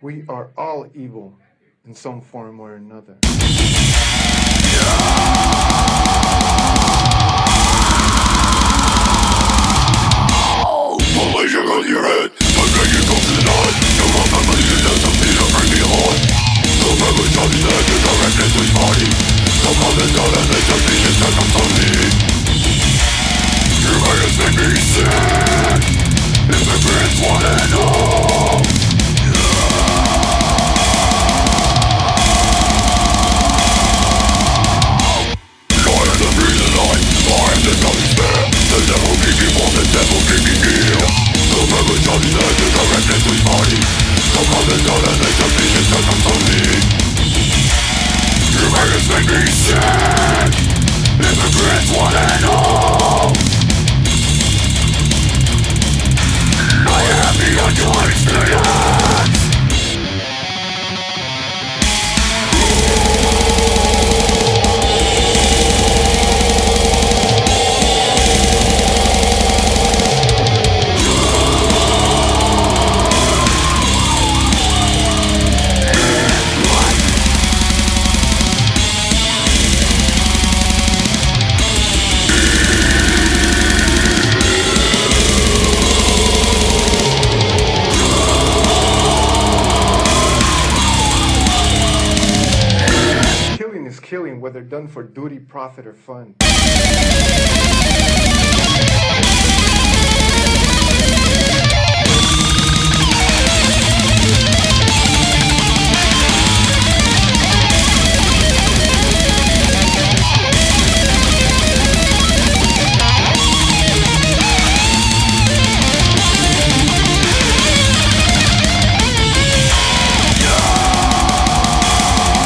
We are all evil in some form or another. Malaysia on your head, I'm making go to the night. Your mom and money is out of me to bring me on. The memory of his head is directed to his body. The mom is down and they just need to set up on me. Your veins make me sick. Immigrants want to know. I am the reason I am the God's man. The devil keep me warm, the devil keep me near. The memory of his head is directed to his body. The mom is down and they just need to set up on me. Your veins make me sick. Immigrants want to know. I am beyond your experience. Killing, whether done for duty, profit, or fun.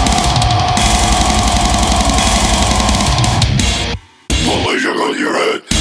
Malaysia on your head,